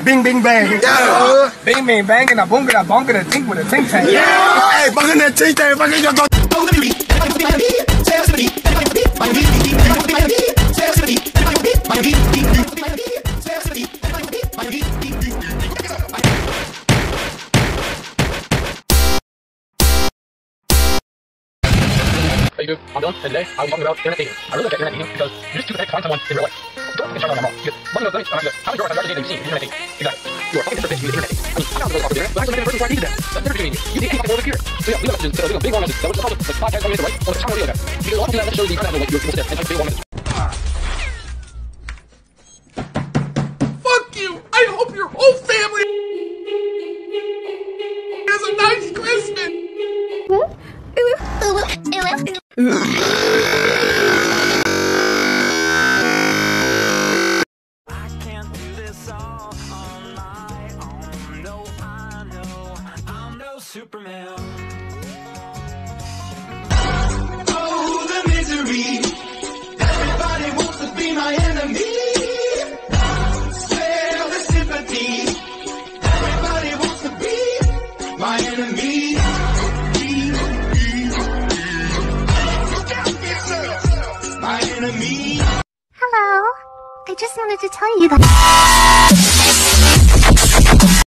Bing, bing, bang. Yeah. Bing, bing, bang, and a boom, and a bonk, and a tink with a tink tank. Yeah. Hey, fucking that tink tank, fucking your dog. Hey dude, I'm Dylan, and today I'll be talking about internet dating. I really look at internet dating because you're just too pathetic to find someone in real life. Don't think it's trying to normal. Because one of those things, I'm like this. How many girls have you actually dated you've seen in internet dating? Exactly. You are fucking different things using internet dating. I mean, I found the really awkward internet, but I actually met a person before I needed that. That's the difference between you. You date anything over here. So yeah, leave a message, leave a big long message. That was the problem. Like 5 times 1 minute, right? Or the time of the video. Because often that shows the internet like you're stiff and type a big long message. Fuck you! I hope your whole family has a nice Christmas! I can't do this all on my own. No, I know I'm no Superman. Oh, the misery. Everybody wants to be my enemy. Spare the sympathy. Everybody wants to be my enemy. My enemy. Hello. I just wanted to tell you that.